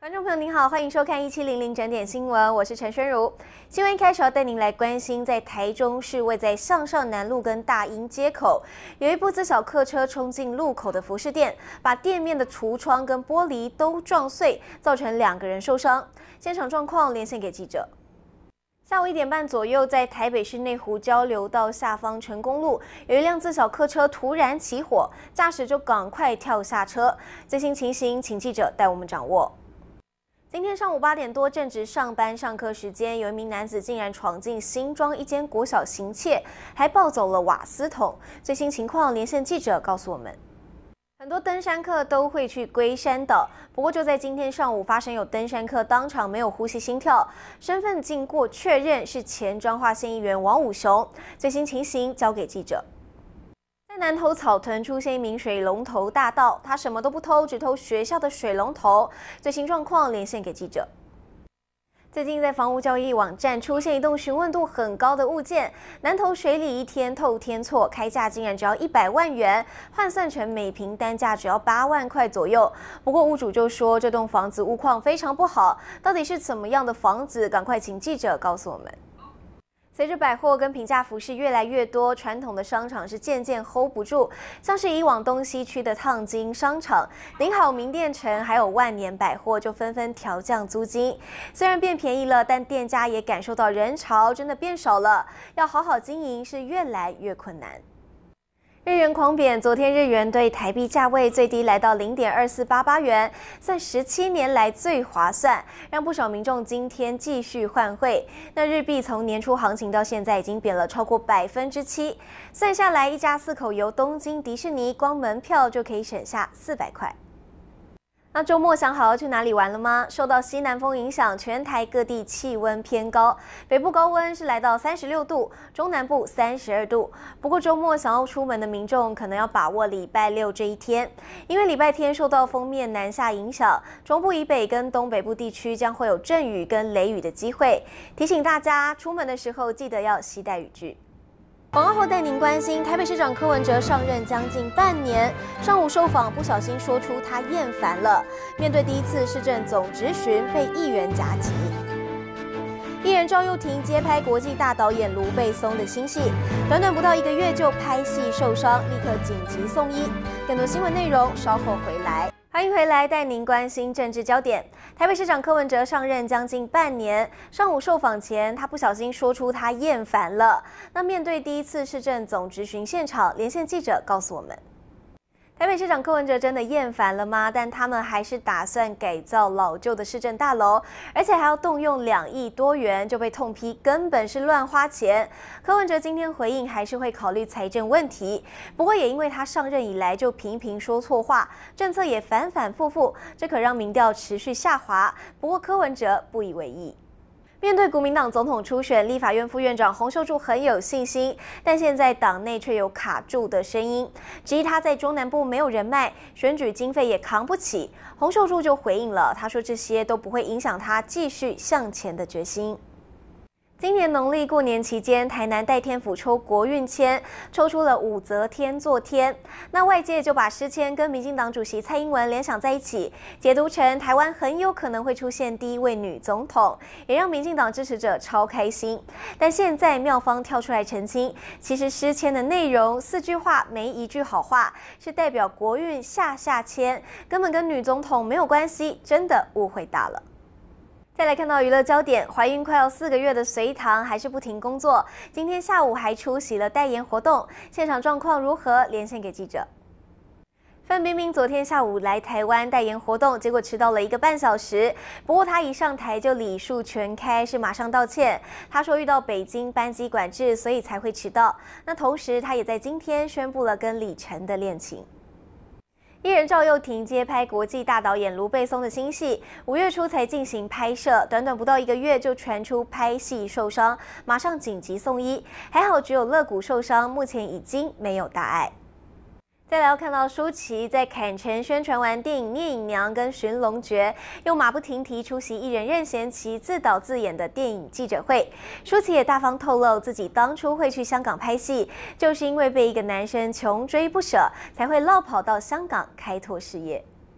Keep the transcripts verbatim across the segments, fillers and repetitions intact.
观众朋友您好，欢迎收看一七零零整点新闻，我是陈宣如。新闻一开始要带您来关心，在台中市位在向上南路跟大英街口，有一部自小客车冲进路口的服饰店，把店面的橱窗跟玻璃都撞碎，造成两个人受伤。现场状况连线给记者。 下午一点半左右，在台北市内湖交流道下方成功路，有一辆自小客车突然起火，驾驶就赶快跳下车。最新情形，请记者带我们掌握。今天上午八点多，正值上班上课时间，有一名男子竟然闯进新庄一间国小行窃，还抱走了瓦斯桶。最新情况，连线记者告诉我们。 很多登山客都会去龟山岛，不过就在今天上午，发生有登山客当场没有呼吸心跳，身份经过确认是前彰化县议员王武雄。最新情形交给记者。在南投草屯出现一名水龙头大盗，他什么都不偷，只偷学校的水龙头。最新状况连线给记者。 最近在房屋交易网站出现一栋询问度很高的物件，南投水里一天透天厝，开价竟然只要一百万元，换算成每平单价只要八万块左右。不过屋主就说这栋房子屋况非常不好，到底是怎么样的房子？赶快请记者告诉我们。 随着百货跟平价服饰越来越多，传统的商场是渐渐 hold 不住。像是以往东西区的烫金商场、顶好名店城，还有万年百货，就纷纷调降租金。虽然变便宜了，但店家也感受到人潮真的变少了，要好好经营是越来越困难。 日元狂贬，昨天日元对台币价位最低来到零点二四八八元，算十七年来最划算，让不少民众今天继续换汇。那日币从年初行情到现在已经贬了超过百分之七，算下来一家四口游东京迪士尼，光门票就可以省下四百块。 那周末想好要去哪里玩了吗？受到西南风影响，全台各地气温偏高，北部高温是来到三十六度，中南部三十二度。不过周末想要出门的民众可能要把握礼拜六这一天，因为礼拜天受到锋面南下影响，中部以北跟东北部地区将会有阵雨跟雷雨的机会。提醒大家出门的时候记得要携带雨具。 广告后带您关心，台北市长柯文哲上任将近半年，上午受访不小心说出他厌烦了。面对第一次市政总质询，被议员夹击。艺人赵又廷接拍国际大导演卢贝松的新戏，短短不到一个月就拍戏受伤，立刻紧急送医。更多新闻内容稍后回来。 欢迎回来，带您关心政治焦点。台北市长柯文哲上任将近半年，上午受访前，他不小心说出他厌烦了。那面对第一次市政总质询现场，连线记者告诉我们。 台北市长柯文哲真的厌烦了吗？但他们还是打算改造老旧的市政大楼，而且还要动用两亿多元，就被痛批根本是乱花钱。柯文哲今天回应，还是会考虑财政问题。不过也因为他上任以来就频频说错话，政策也反反复复，这可让民调持续下滑。不过柯文哲不以为意。 面对国民党总统初选，立法院副院长洪秀柱很有信心，但现在党内却有卡住的声音，质疑他在中南部没有人脉，选举经费也扛不起。洪秀柱就回应了，他说这些都不会影响他继续向前的决心。 今年农历过年期间，台南代天府抽国运签，抽出了武则天坐天。那外界就把诗签跟民进党主席蔡英文联想在一起，解读成台湾很有可能会出现第一位女总统，也让民进党支持者超开心。但现在妙方跳出来澄清，其实诗签的内容四句话没一句好话，是代表国运下下签，根本跟女总统没有关系，真的误会大了。 再来看到娱乐焦点，怀孕快要四个月的隋棠还是不停工作，今天下午还出席了代言活动，现场状况如何？连线给记者。范冰冰昨天下午来台湾代言活动，结果迟到了一个半小时。不过她一上台就礼数全开，是马上道歉。她说遇到北京班机管制，所以才会迟到。那同时，她也在今天宣布了跟李晨的恋情。 艺人赵又廷接拍国际大导演卢贝松的新戏，五月初才进行拍摄，短短不到一个月就传出拍戏受伤，马上紧急送医，还好只有肋骨受伤，目前已经没有大碍。再来要看到舒淇在坎城宣传完电影《聂隐娘》跟《寻龙诀》，又马不停蹄出席艺人任贤齐自导自演的电影记者会。舒淇也大方透露，自己当初会去香港拍戏，就是因为被一个男生穷追不舍，才会落跑到香港开拓事业。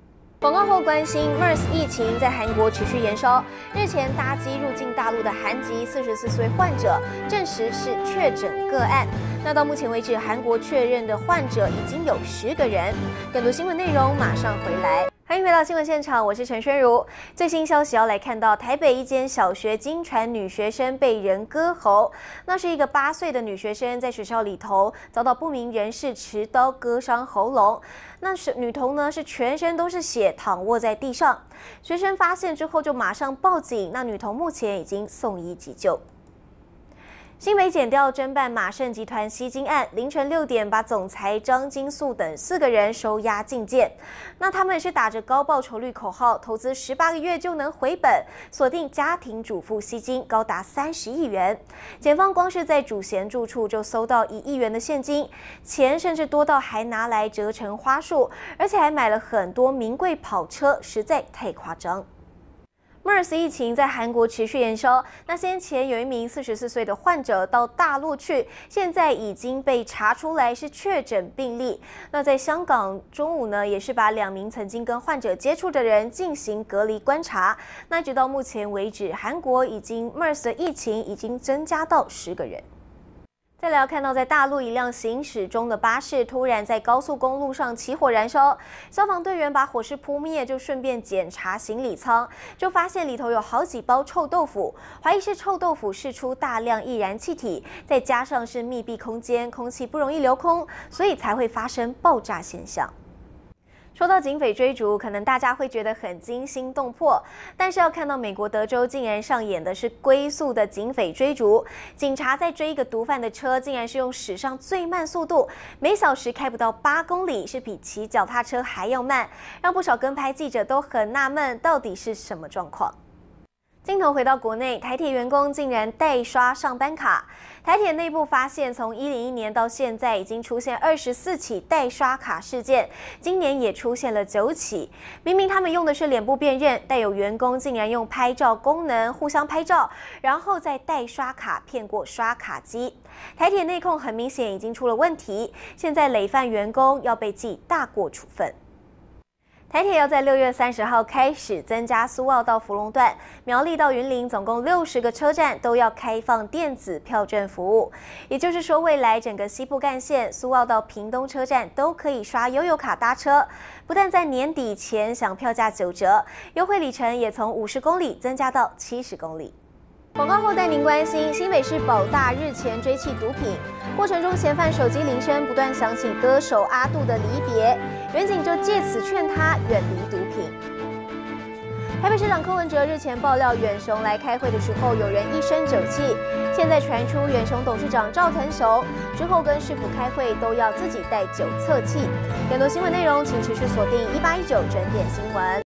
广告后关心 MERS 疫情在韩国持续延烧。日前搭机入境大陆的韩籍四十四岁患者证实是确诊个案。那到目前为止，韩国确认的患者已经有十个人。更多新闻内容马上回来。欢迎回到新闻现场，我是陈宣如。最新消息要来看到，台北一间小学惊传女学生被人割喉。那是一个八岁的女学生在学校里头遭到不明人士持刀割伤喉咙。那是女童呢是全身都是血，躺卧在地上。学生发现之后就马上报警，那女童目前已经送医急救。新北检调侦办马胜集团吸金案，凌晨六点把总裁张金素等四个人收押禁见。那他们是打着高报酬率口号，投资十八个月就能回本，锁定家庭主妇吸金高达三十亿元。检方光是在主嫌住处就搜到一亿元的现金，钱甚至多到还拿来折成花束，而且还买了很多名贵跑车，实在太夸张。MERS 疫情在韩国持续延烧，那先前有一名四十四岁的患者到大陆去，现在已经被查出来是确诊病例。那在香港中午呢，也是把两名曾经跟患者接触的人进行隔离观察。那直到目前为止，韩国已经 MERS 的疫情已经增加到十个人。再来要看到，在大陆一辆行驶中的巴士突然在高速公路上起火燃烧，消防队员把火势扑灭，就顺便检查行李舱，就发现里头有好几包臭豆腐，怀疑是臭豆腐释出大量易燃气体，再加上是密闭空间，空气不容易流空，所以才会发生爆炸现象。说到警匪追逐，可能大家会觉得很惊心动魄，但是要看到美国德州竟然上演的是龟速的警匪追逐，警察在追一个毒贩的车，竟然是用史上最慢速度，每小时开不到八公里，是比骑脚踏车还要慢，让不少跟拍记者都很纳闷，到底是什么状况？镜头回到国内，台铁员工竟然代刷上班卡。台铁内部发现，从一零一年到现在，已经出现二十四起代刷卡事件，今年也出现了九起。明明他们用的是脸部辨认，但有员工竟然用拍照功能互相拍照，然后再代刷卡骗过刷卡机。台铁内控很明显已经出了问题，现在累犯员工要被记大过处分。台铁要在六月三十号开始增加苏澳到福隆段、苗栗到云林，总共六十个车站都要开放电子票证服务。也就是说，未来整个西部干线、苏澳到屏东车站都可以刷悠游卡搭车。不但在年底前享票价九折，优惠里程也从五十公里增加到七十公里。广告后带您关心，新北市保大日前追缉毒品过程中，嫌犯手机铃声不断响起歌手阿杜的离别，远警就借此劝他远离毒品。台北市长柯文哲日前爆料，远雄来开会的时候有人一身酒气，现在传出远雄董事长赵腾雄之后跟市府开会都要自己带酒测气。更多新闻内容，请持续锁定一八一九整点新闻。